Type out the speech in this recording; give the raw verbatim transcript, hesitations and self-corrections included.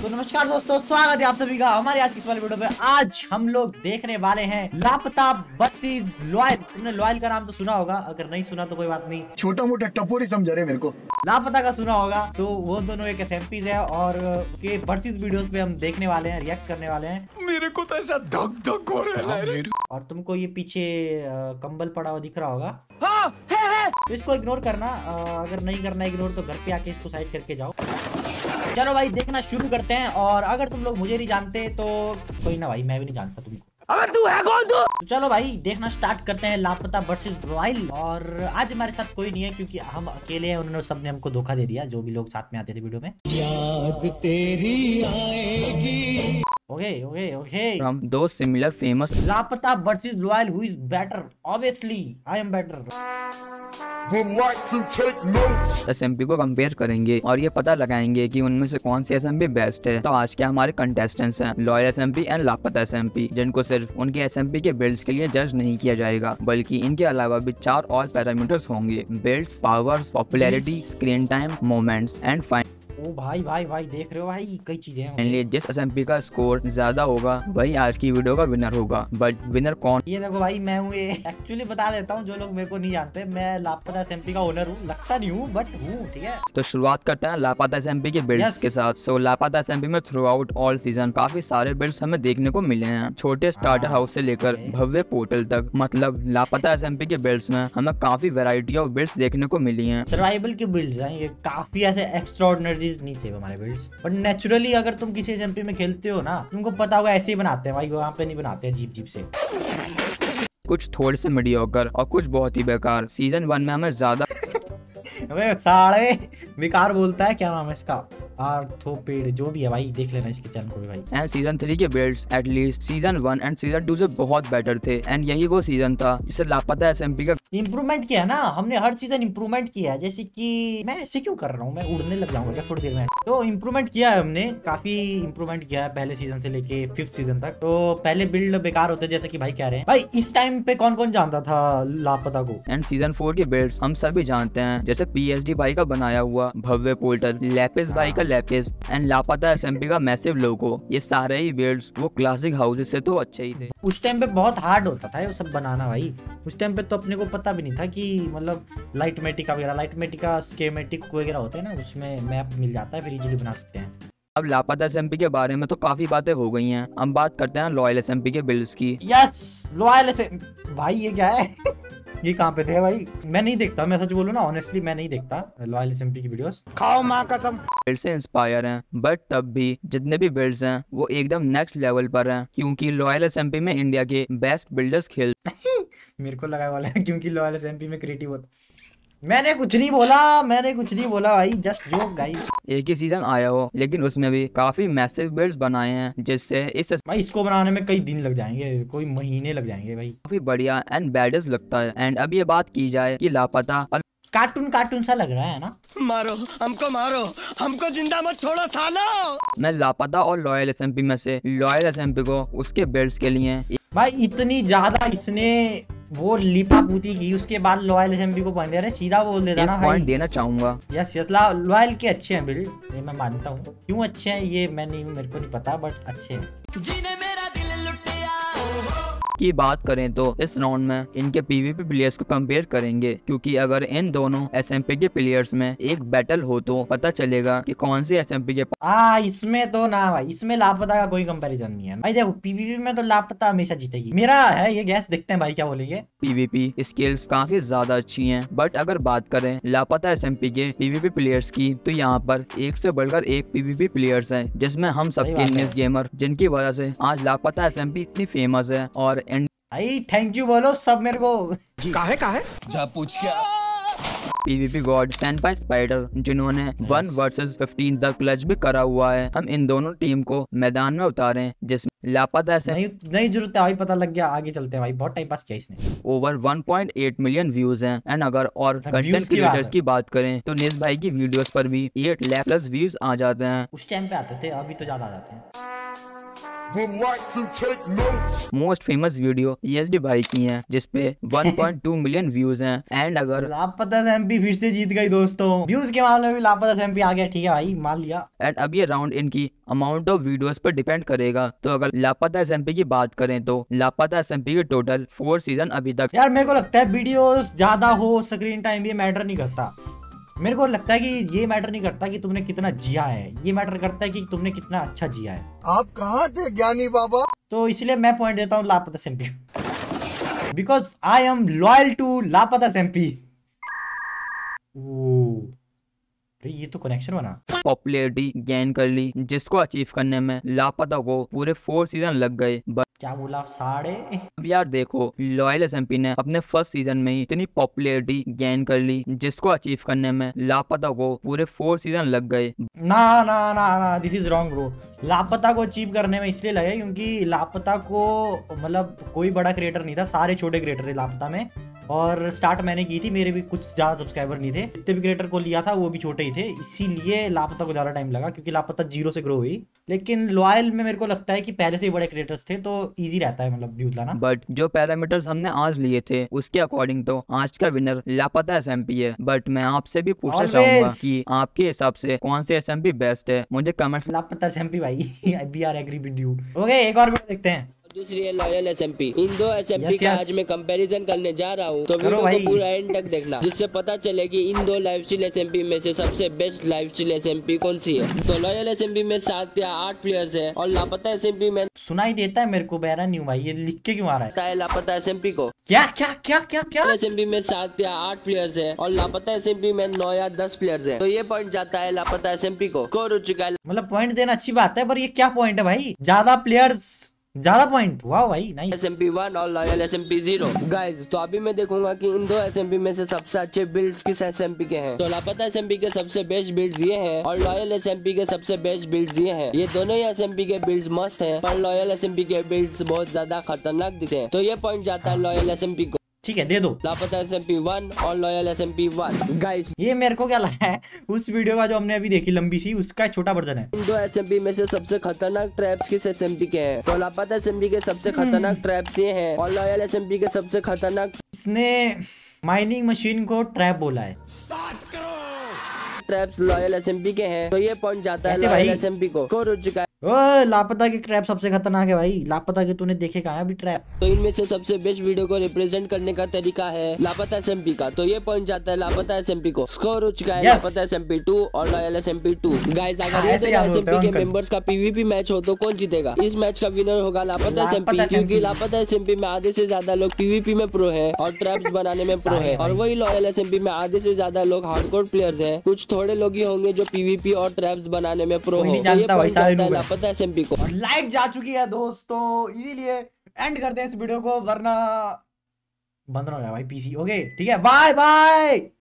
तो नमस्कार दोस्तों, स्वागत है आप सभी का हमारे आज की इस वाले वीडियो में। आज हम लोग देखने वाले हैं लापता बत्तीस लॉयल। तुमने लॉयल का नाम तो सुना होगा, अगर नहीं सुना तो कोई बात नहीं, छोटा मोटा टपोरी समझ रहे मेरे को। लापता का सुना होगा। तो वो दोनों एक एसएमपीज है और के वर्सेस वीडियोस पे हम देखने वाले हैं, रिएक्ट करने वाले हैं। मेरे को तो ऐसा धक धक हो रहा है। और तुमको ये पीछे आ, कंबल पड़ा हुआ दिख रहा होगा, हाँ, है, है। तो इसको इग्नोर करना। आ, अगर नहीं करना इग्नोर तो घर पे आके इसको साइड करके जाओ। चलो भाई देखना शुरू करते हैं। और अगर तुम लोग मुझे नहीं जानते तो कोई ना भाई, मैं भी नहीं जानता तुमको। अबे तू है कौन तू? तो चलो भाई देखना स्टार्ट करते हैं लापता वर्सेस रॉयल। और आज हमारे साथ कोई नहीं है क्योंकि हम अकेले हैं। उन्होंने सबने हमको धोखा दे दिया, जो भी लोग साथ में आते थे वीडियो में। याद तेरी आएगी। ओके ओके ओके हम दो similar famous Lapata versus royal, who is better? Obviously I am better. SMP को कंपेयर करेंगे और ये पता लगाएंगे कि उनमें से कौन सी एसएमपी बेस्ट है। तो आज के हमारे कंटेस्टेंट्स हैं loyal SMP and Lapata SMP, जिनको सिर्फ उनके एसएमपी के बिल्ड्स के लिए जज नहीं किया जाएगा, बल्कि इनके अलावा भी चार और पैरामीटर्स होंगे: builds, powers, popularity, screen time, moments and fine. ओ भाई भाई भाई देख रहे हो भाई, कई चीजें हैं। फाइनली जिस एसएमपी का स्कोर ज्यादा होगा वही आज की वीडियो का विनर होगा। बट विनर कौन? ये देखो भाई, मैं हूँ ये। एक्चुअली बता देता हूँ जो लोग मेरे को नहीं जानते, मैं लापता एसएमपी का ओनर हूँ। लगता नहीं हूँ बट हूँ, ठीक है। तो शुरुआत करते हैं लापता एसएमपी के बिल्ड्स yes. के साथ। सो लापता एसएमपी में थ्रू आउट ऑल सीजन काफी सारे बिल्ड्स हमें देखने को मिले हैं, छोटे स्टार्टर हाउस से लेकर भव्य पोर्टल तक। मतलब लापता एसएमपी के बिल्ड्स में हमें काफी वैरायटी ऑफ बिल्ड्स देखने को मिली हैं। सर्वाइवल के बिल्ड्स हैं ये, काफी ऐसे एक्स्ट्राऑर्डिनरी नहीं थे हमारे बिल्ड्स। पर नेचुरली अगर तुम किसी एसएमपी में खेलते हो ना, तुमको पता होगा ऐसे ही बनाते हैं भाई, वहाँ पे नहीं बनाते अजीब अजीब से। कुछ थोड़े से मीडियोकर और कुछ बहुत ही बेकार। सीजन वन में हमें ज्यादा अबे साले बेकार बोलता है, क्या नाम है इसका, आर्थोपेड, जो भी है भाई, देख लेना इसके चैनल को भी भाई। एंड सीजन थ्री के builds at least season one and season two से बहुत बेटर थे। एंड यही वो सीजन था जिसे लापता एसएमपी का इम्प्रूवमेंट किया है ना हमने, हर सीजन इम्प्रूवमेंट किया है। जैसे कि मैं ऐसे क्यों कर रहा हूँ, मैं उड़ने लग जाऊंगा क्या थोड़ी देर में। तो इम्प्रूवमेंट किया है हमने, काफी इम्प्रूवमेंट किया है पहले सीजन से लेके फिफ्थ सीजन तक। तो पहले बिल्ड बेकार होते जैसे कि भाई कह रहे हैं भाई, इस टाइम पे कौन कौन जानता था लापता को। एंड सीजन फोर के बिल्ड्स हम सभी जानते हैं, जैसे पीएसडी भाई का बनाया हुआ भव्य पोर्टल, लैपिस भाई का लैपिस एंड लापता एसएमपी का मैसिव लोगो। ये सारे ही बिल्ड्स वो क्लासिक हाउसेस से तो अच्छे ही थे। उस टाइम पे बहुत हार्ड होता था ये सब बनाना भाई। उस टाइम पे तो अपने को पता भी नहीं था कि मतलब लाइटमेटिका वगैरह, लाइटमेटिका स्कीमेटिक वगैरह होते हैं ना, उसमें मैप मिल जाता है, फिर इजीली बना सकते हैं। अब लापता एसएमपी के बारे में तो काफी बातें हो गई हैं, हम बात करते हैं लॉयल एसएमपी के बिल्ड्स की। यस लॉयल एसएमपी भाई, ये क्या है? ये कहाँ पे थे भाई? मैं नहीं देखता, मैं सच बोलूं ना, ऑनेस्टली मैं नहीं देखता लॉयल एसएमपी की वीडियोस। खाओ माँ कसम। बिल्ड से इंस्पायर हैं, बट तब भी जितने भी बिल्ड्स हैं वो एकदम नेक्स्ट लेवल पर हैं, क्योंकि लॉयल एसएमपी में इंडिया के बेस्ट बिल्डर्स खेल मेरे को लगा वाला है क्योंकि लॉयल एसएमपी में क्रिएटिव होता। मैंने कुछ नहीं बोला, मैंने कुछ नहीं बोला भाई, जस्ट जोक गाइस। एक ही सीजन आया हो लेकिन उसमें भी काफी मैसिव बिल्ड्स बनाए हैं, जिससे इस भाई इसको बनाने में कई दिन लग जाएंगे, कोई महीने लग जाएंगे भाई। काफी बढ़िया एंड बैडेस्ट लगता है। एंड अब ये बात की जाए कि लापता कार्टून कार्टून सा लग रहा है ना। मारो हमको, मारो हमको, जिंदा मत छोड़ो सालो। मैं लापता और लॉयल एसएमपी में से लॉयल एसएमपी को उसके बिल्ड्स के लिए भाई इतनी ज्यादा इसने वो लिपा पूती की, उसके बाद लॉयल एसएमपी को पॉइंट दे रहे, सीधा बोल देता ना भाई। पॉइंट देना चाहूंगा। यस यस लॉयल के अच्छे हैं बिल्ड, ये मैं मानता हूँ। क्यों अच्छे हैं ये मैं नहीं, मेरे को नहीं पता, बट अच्छे हैं। की बात करें तो इस राउंड में इनके पीवीपी प्लेयर्स को कंपेयर करेंगे, क्योंकि अगर इन दोनों एसएमपी के प्लेयर्स में एक बैटल हो तो पता चलेगा कि कौन सी एसएमपी के आ इसमें तो ना भाई, इसमें लापता का कोई कंपैरिजन नहीं है भाई। देखो पीवीपी में तो लापता हमेशा जीतेगी, मेरा है ये गैस। देखते हैं भाई क्या बोलेंगे। पीवीपी स्किल्स काफी ज्यादा अच्छी हैं, बट अगर बात करें लापता एसएमपी के पीवीपी प्लेयर्स की तो यहाँ पर एक से बढ़कर एक पीवीपी प्लेयर्स हैं, जिसमें हम सबके इंडियन गेमर, जिनकी वजह से आज लापता एसएमपी इतनी फेमस है। और भाई थैंक यू बोलो सब मेरे को। काहे काहे जा पूछ क्या। पीवीपी गॉड सेनपाई स्पाइडर, जिन्होंने वन वर्सेस फिफ्टीन तक क्लच भी करा हुआ है, हम इन दोनों टीम को मैदान में उतारे, जिसमें लापता ऐसे नहीं नहीं जरूरत है भाई, पता लग गया। आगे चलते हैं भाई, बहुत टाइम पास किया इसने। Over one point eight million views हैं। एंड अगर और कंटेंट क्रिएटर्स की बात करें तो निस भाई की वीडियोस पर भी एट लाख प्लस व्यूज आ जाते हैं। उस टाइम पे आते थे, अभी तो ज्यादा आ जाते हैं। मोस्ट फेमस वीडियो ईएसडी भाई की है जिसपे one point two million views हैं। एंड अगर लापता एमपी फिर से जीत गई दोस्तों, व्यूज के मामले में भी लापता एमपी आ गया। ठीक है भाई, मान लिया। एंड अब ये राउंड इनकी अमाउंट ऑफ वीडियोस पर डिपेंड करेगा। तो अगर लापता एसएमपी की बात करें तो लापता एसएमपी के टोटल फोर सीजन अभी तक। यार मेरे को लगता है वीडियोस ज्यादा हो, स्क्रीन टाइम ये मैटर नहीं करता। मेरे को लगता है कि ये मैटर नहीं करता कि तुमने कितना जिया है, ये मैटर करता है कि तुमने कितना अच्छा जिया है। आप कहाँ थे ज्ञानी बाबा? तो इसलिए मैं पॉइंट देता हूँ Lapata MP, because I am loyal to Lapata MP. ये तो कनेक्शन बना। पॉपुलैरिटी गेन कर ली जिसको अचीव करने में लापता को पूरे फोर सीजन लग गए। क्या बोला? साढ़े। अब यार देखो, लॉयल एसएमपी ने अपने फर्स्ट सीजन में ही इतनी पॉपुलैरिटी गेन कर ली जिसको अचीव करने में लापता को पूरे फोर सीजन लग गए। ना ना ना ना, दिस इज रॉन्ग ब्रो। लापता को अचीव करने में इसलिए लगे क्योंकि लापता को मतलब कोई बड़ा क्रिएटर नहीं था, सारे छोटे क्रिएटर थे लापता में। और स्टार्ट मैंने की थी, मेरे भी कुछ ज्यादा सब्सक्राइबर नहीं थे, जितने भी क्रिएटर को लिया था वो भी छोटे ही थे, इसीलिए लापता को ज्यादा टाइम लगा क्योंकि लापता जीरो से ग्रो हुई। लेकिन लॉयल में मेरे को लगता है कि पहले से ही बड़े क्रिएटर्स थे तो इजी रहता है मतलब व्यूज लाना। बट जो पैरामीटर्स हमने आज लिए थे उसके अकॉर्डिंग तो आज का विनर लापता एसएमपी है। बट मैं आपसे भी पूछना चाहूंगा कि आपके हिसाब से कौन से एसएमपी बेस्ट है, मुझे कमेंट्स। लापता एसएमपी भाई, I be are agree with you. Okay, एक और वीडियो देखते हैं। दूसरी है लॉयल एसएमपी। इन दो एसएमपी yes, का yes. आज मैं कंपैरिजन करने जा रहा हूँ, तो वीडियो को पूरा एंड तक देखना जिससे पता चले कि इन दो लाइफस्टाइल एसएमपी में से सबसे बेस्ट लाइफस्टाइल एसएमपी कौन सी है। तो लॉयल एसएमपी में सात या आठ प्लेयर्स है और लापता एसएमपी में सुनाई देता है मेरे को, बहरा नहीं हूँ भाई, ये लिख के क्यों आ रहा है? लापता एसएमपी को क्या क्या क्या क्या क्या एसएमपी में सात या आठ प्लेयर्स है और लापता एसएमपी में नौ या दस प्लेयर्स है। तो ये पॉइंट जाता है लापता एसएमपी को। स्कोर हो चुका है, मतलब पॉइंट देना अच्छी बात है, पर ये क्या पॉइंट है भाई? ज्यादा प्लेयर्स ज्यादा पॉइंट। वाह भाई, नहीं। एसएमपी वन और लॉयल एसएमपी जीरो। गाइस तो अभी मैं देखूंगा कि इन दो एसएमपी में से सबसे अच्छे बिल्ड्स किस एसएमपी के हैं। तो लापता एसएमपी के सबसे बेस्ट बिल्ड्स ये हैं और लॉयल एसएमपी के सबसे बेस्ट बिल्ड्स ये हैं। ये दोनों ही एसएमपी के बिल्ड्स मस्त हैं, पर लॉयल एसएमपी के बिल्ड्स बहुत ज्यादा खतरनाक दिखते हैं। तो ये पॉइंट जाता है लॉयल एसएमपी को। ठीक है, दे दो। लापता एसएमपी वन और लॉयल एसएमपी वन। गाइस ये मेरे को क्या लगा है, उस वीडियो का जो हमने अभी देखी लंबी सी, उसका एक छोटा वर्जन है। इन दो एसएमपी में से सबसे खतरनाक ट्रैप्स किस एसएमपी के हैं। तो लापता एसएमपी के सबसे खतरनाक ट्रैप्स ये हैं और लॉयल एसएमपी के सबसे खतरनाक। इसने माइनिंग मशीन को ट्रैप बोला है। ट्रैप्स लॉयल एसएमपी के हैं, तो ये पॉइंट जाता है लॉयल एसएमपी को। स्कोर हो चुका है। ओए, लापता के ट्रैप सबसे खतरनाक है भाई। लापता के तूने देखे कहाँ अभी ट्रैप? तो इनमें से सबसे बेस्ट वीडियो को रिप्रेजेंट करने का तरीका है लापता एसएमपी का। तो ये पॉइंट जाता है लापता एसएमपी को। स्कोर हो चुका है yes. लापता एसएमपी टू और लॉयल एसएमपी टू। गाइस अगर ये दोनों एसएमपी के मेंबर्स का पीवीपी मैच हो तो कौन जीतेगा? इस मैच का विनर होगा लापता एसएमपी, क्योंकि लापता एसएमपी में आधे से ज्यादा लोग पीवीपी में प्रो है और ट्रैप्स बनाने में प्रो है, और वही लॉयल एसएमपी में आधे से ज्यादा लोग हार्डकोर प्लेयर्स हैं। कुछ थोड़े लोग ही होंगे जो पीवीपी और ट्रैप्स बनाने में प्रो हो। तो ये पॉइंट जाता है लापता एसएमपी को। लाइट जा चुकी है दोस्तों, इसीलिए एंड करते हैं इस वीडियो को, वरना बंद ना हो जाए भाई पीसी। ओके ठीक है, बाय बाय।